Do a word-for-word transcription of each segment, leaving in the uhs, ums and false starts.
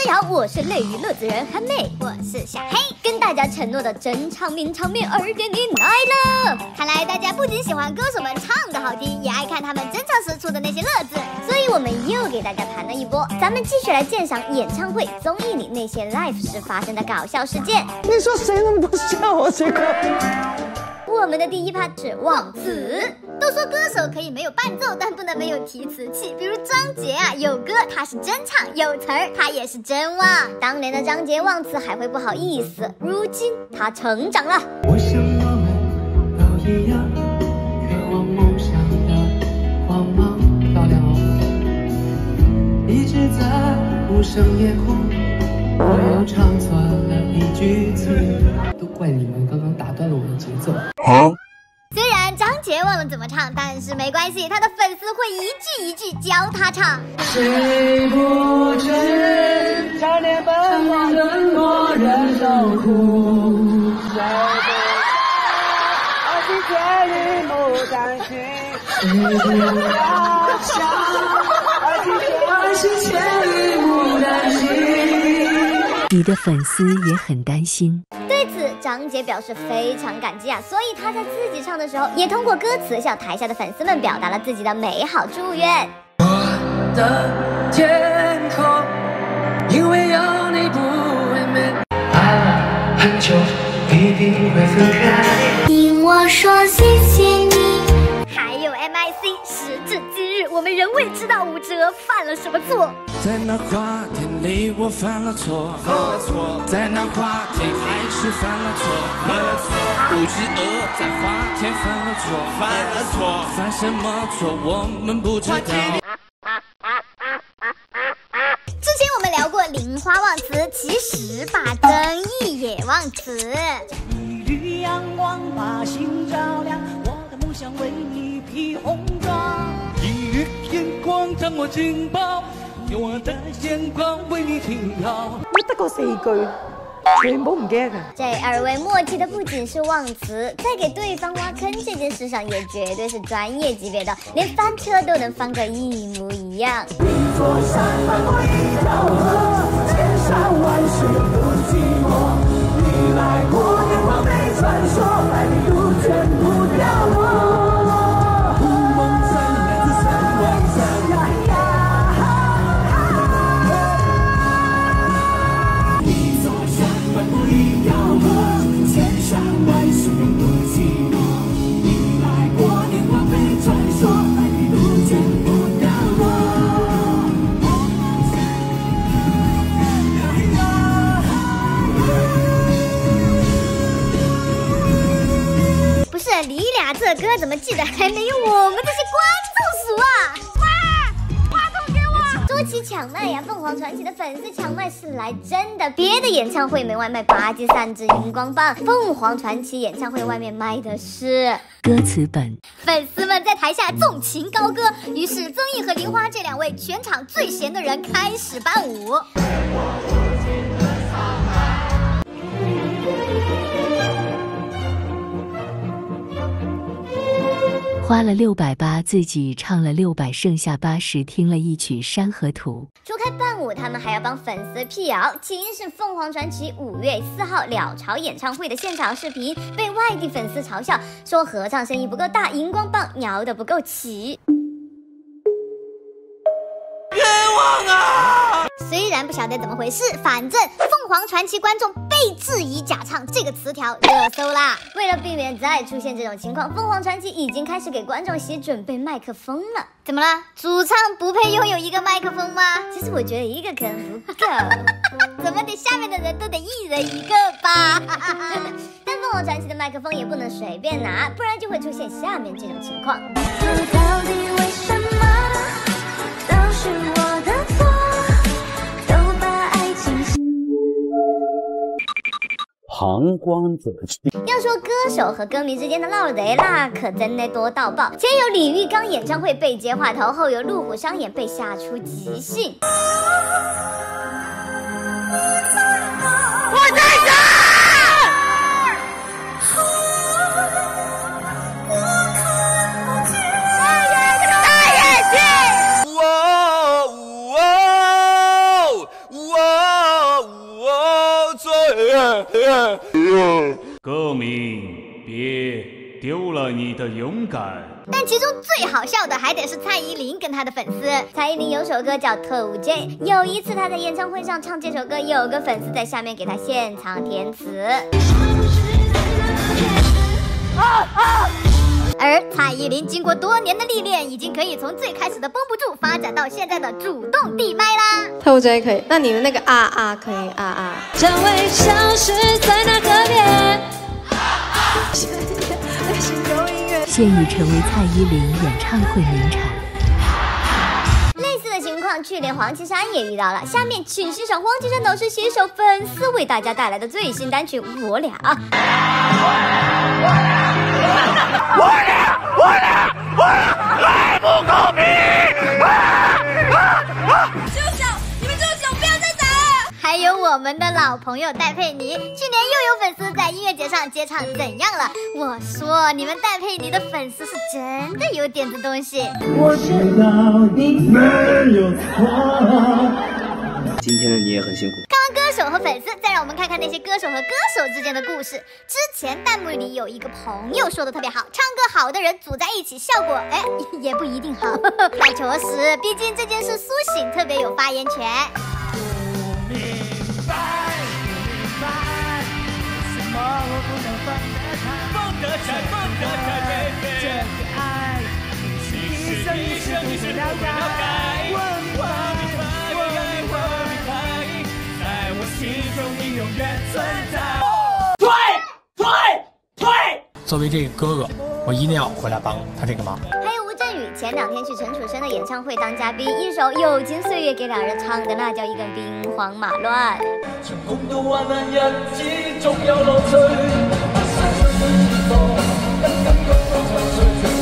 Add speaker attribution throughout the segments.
Speaker 1: 家好，我是类娱乐子人韩妹，我是小黑，跟大家承诺的真唱名场面二点零来了。看来大家不仅喜欢歌手们唱的好听，也爱看他们真唱时出的那些乐子，所以我们又给大家盘了一波。咱们继续来鉴赏演唱会综艺里那些 live 时发生的搞笑事件。
Speaker 2: 你说谁那么多笑啊？这个。
Speaker 1: 我们的第一趴是忘词。都说歌手可以没有伴奏，但不能没有提词器。比如张杰啊，有歌他是真唱，有词儿他也是真忘。当年的张杰忘词还会不好意思，如今他成长了。
Speaker 3: 我想我们都一样，渴望梦想的光芒漂亮哦，一直在无声夜空，我又唱错了一句词，都怪你们刚刚打断了我的节奏。啊，
Speaker 1: 虽然张杰忘了怎么唱，但是没关系，他的粉丝会一句一句教他唱。
Speaker 3: 谁不知少年奔放更多人受苦，谁不而是千里牡丹心，谁不要想而是千里牡丹心。
Speaker 4: 你的粉丝也很担心。
Speaker 1: 对此，张杰表示非常感激啊，所以他在自己唱的时候，也通过歌词向台下的粉丝们表达了自己的美好祝愿。
Speaker 3: 我的天空，因为有你不会美，爱了很久，一定会分开。
Speaker 1: 听我说谢谢你。还有 M I C， 时至今日，我们仍未知道武哲犯了什么错。
Speaker 5: 在那花田里，我犯了错，犯了错，在那花田还是犯了错，犯了错，不知恶在花田犯了错，犯了错，犯什么错我们不知道。
Speaker 1: 之前我们聊过玲花忘词，其实把曾毅也忘词。
Speaker 6: 一缕阳光把心照亮，我的梦想为你披红装，一缕天光将我紧抱，用我的眼光为你停靠。
Speaker 2: 得個四句，全部唔記得㗎。
Speaker 1: 这二位默契的不仅是忘词，在给对方挖坑这件事上也绝对是专业级别的，连翻车都能翻个一模一样。
Speaker 6: 一座山翻过一条河，千山万水不寂寞。你来过，年华被传说，带你路全部掉落。梦在来自山外山呀呀。一座山翻过一条河，千山万水不寂寞。你来过，年华被传说，带你路全部掉落。
Speaker 1: 不是你俩这歌怎么记得还没有我们这些观众熟啊？哇，话筒给我！说起抢麦呀，凤凰传奇的粉丝抢麦是来真的，别的演唱会门外卖八 G 三支荧光棒，凤凰传奇演唱会外面卖的是
Speaker 4: 歌词本。
Speaker 1: 粉丝们在台下纵情高歌，于是曾毅和玲花这两位全场最闲的人开始伴舞。
Speaker 4: 花了六百八，自己唱了六百，剩下八十听了一曲《山河图》。
Speaker 1: 除开伴舞，他们还要帮粉丝辟谣，起因是凤凰传奇五月四号鸟巢演唱会的现场视频被外地粉丝嘲笑，说合唱声音不够大，荧光棒摇得不够齐。
Speaker 5: 冤枉啊！
Speaker 1: 虽然不晓得怎么回事，反正凤凰传奇观众被质疑假唱这个词条热搜啦。为了避免再出现这种情况，凤凰传奇已经开始给观众席准备麦克风了。怎么了？主唱不配拥有一个麦克风吗？其实我觉得一个可能不够，怎么得下面的人都得一人一个吧？但凤凰传奇的麦克风也不能随便拿，不然就会出现下面这种情况。
Speaker 7: 这到底为什么都是我的错，都把爱情
Speaker 8: 旁观者清。
Speaker 1: 要说歌手和歌迷之间的闹雷，那可真的多到爆。前有李玉刚演唱会被接话头，后有路虎商演被吓出即兴。
Speaker 5: 我在这！大眼睛！哇哇哇！ 明，别丢了你的勇敢。
Speaker 1: 但其中最好笑的还得是蔡依林跟她的粉丝。蔡依林有首歌叫《透 J》，有一次她在演唱会上唱这首歌，有个粉丝在下面给她现场填词。啊啊！而蔡依林经过多年的历练，已经可以从最开始的绷不住，发展到现在的主动递麦啦。
Speaker 9: 透 J 可以，那你的那个啊啊可以啊啊。
Speaker 7: 这微笑是在那河边。
Speaker 4: 现已成为蔡依林演唱会名产。
Speaker 1: 类似的情况，去年黄绮珊也遇到了。下面请欣赏黄绮珊导师携手粉丝为大家带来的最新单曲《我俩》。
Speaker 6: 我俩，我俩，我俩，太不公平！
Speaker 7: 住手！你们住手！不要再打了！
Speaker 1: 还有我们的老朋友戴佩妮，去年又有粉丝在音乐节上接唱《怎样了》。我说你们戴佩妮的粉丝是真的有点子东西。
Speaker 6: 我知道你没有错。
Speaker 10: 今天的你也很辛苦。
Speaker 1: 看完歌手和粉丝，再让我们看看那些歌手和歌手之间的故事。之前弹幕里有一个朋友说的特别好，唱歌好的人组在一起，效果哎也不一定好。那确实，毕竟这件事苏醒特别有发言权。
Speaker 6: 不明白，不明白，为什么我不能放得开？放得开，放得开，这个爱，你是一生一世不会了解。我明白，我明白，我明白，在我心中你永远存在。退退退！
Speaker 11: 作为这个哥哥，我一定要回来帮他这个忙。
Speaker 1: 还有吴镇宇前两天去陈楚生的演唱会当嘉宾，一首《友情岁月》给两人唱的那叫一根兵荒马乱。
Speaker 6: 從共度患難日子總有樂趣，相信每一個跟感覺都暢順，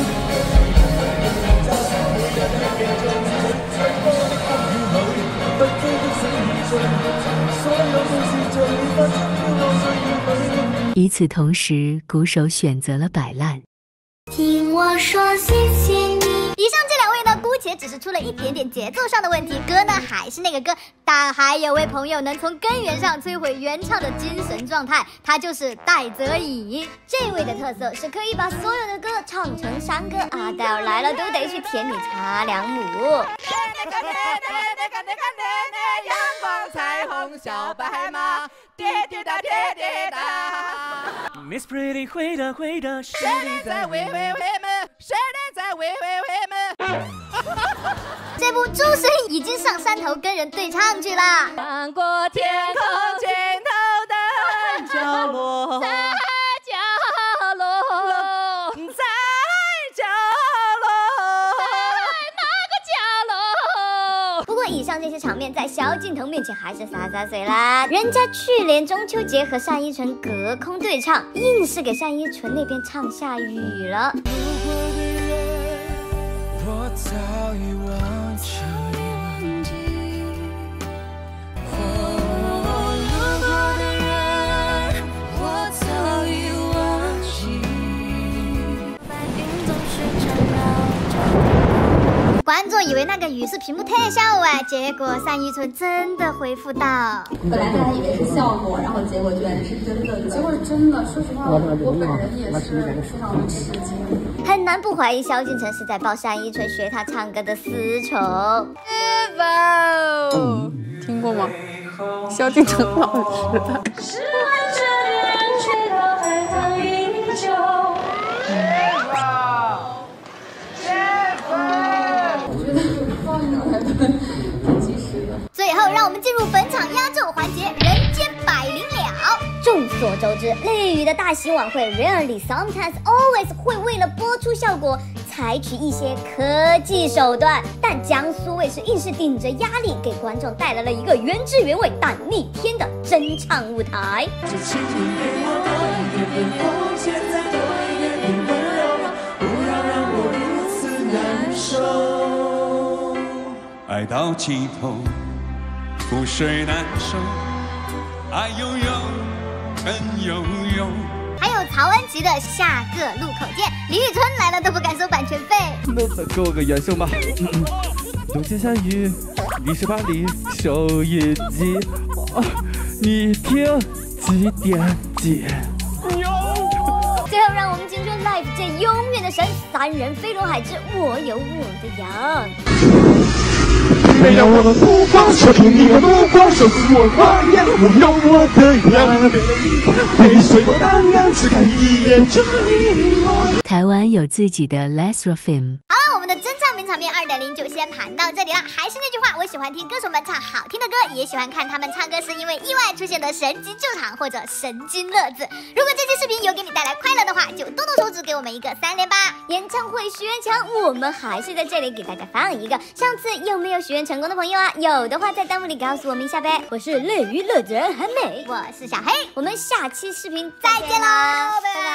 Speaker 6: 每日的記載最多的風雨裏，不羈的死與罪，所有故事在你發生飄落歲月裏。
Speaker 4: 與此同時，鼓手選擇了擺爛。
Speaker 7: 聽我說謝謝你。
Speaker 1: 以上这两位呢，姑且只是出了一点点节奏上的问题，歌呢还是那个歌，但还有位朋友能从根源上摧毁原唱的精神状态，他就是戴泽乙。这位的特色是可以把所有的歌唱成山歌，阿黛尔来了都得去田里插两亩。
Speaker 3: 阳光彩虹小白马，跌跌哒跌跌哒。
Speaker 6: Miss Pretty 会的会的，
Speaker 3: 谁人在喂喂喂们？谁人在喂喂喂们？
Speaker 1: 这部诸神已经上山头跟人对唱去了。
Speaker 3: 翻过天空尽头的角落，在角落，在角落，在哪个角落？
Speaker 1: 不过以上这些场面在萧敬腾面前还是洒洒水啦。人家去年中秋节和单依纯隔空对唱，硬是给单依纯那边唱下雨了。
Speaker 5: 我早已忘记，哦，路过的人，我早已忘记。
Speaker 7: 白云总是缠绕着。
Speaker 1: 观众以为那个雨是屏幕特效哎，结果单依纯真的回复道：
Speaker 12: 本来大家以为是效果，然后结果居然是真的。结果是真的，说实话，我本人也是非常的吃惊。
Speaker 1: 很难不怀疑萧敬腾是在报单依纯学他唱歌的私仇。
Speaker 9: 嗯，听过吗？萧敬腾老师。
Speaker 7: 是爱这人却到海棠依旧。
Speaker 12: 我觉得放上来的挺及时的。
Speaker 1: 最后，让我们进入本场压轴环节——人间百灵鸟。众所周知，雷雨的大型晚会 rarely sometimes always 会为了播出效果采取一些科技手段，但江苏卫视硬是顶着压力给观众带来了一个原汁原味但逆天的真唱舞台。
Speaker 6: 这青春给我多一点点风，现在多一点点温柔吧，不要让我如此难受。
Speaker 5: 爱到尽头，覆水难收，爱悠悠，恨悠悠。
Speaker 1: 还有曹安琪的《下个路口见》，李宇春来了都不敢收版权费。
Speaker 13: 能否给我个原声吧？嗯嗯。东京下雨，你是巴黎收音机，哦，你听几点几？
Speaker 6: 牛
Speaker 1: 最后，让我们进入 Live 最永远的神三人飞轮海之我有我的羊。
Speaker 6: 没让我的目光射出你的目光，手撕我花言，我有我的羊。陪随我荡漾，只看一眼就遗忘。
Speaker 4: 台湾有自己的 Lesrafim。
Speaker 1: 好了，我们的真唱名场面二点零就先盘到这里了。还是那句话，我喜欢听歌手们唱好听的歌，也喜欢看他们唱歌时因为意外出现的神级救场或者神经乐子。如果这期视频有给你带来快乐的话，就动动手指给我们一个三连吧。演唱会许愿墙，我们还是在这里给大家放一个。上次有没有许愿成功的朋友啊？有的话在弹幕里告诉我们一下呗。我是乐于乐人很美，我是小黑，我们下期视频再见喽，拜拜。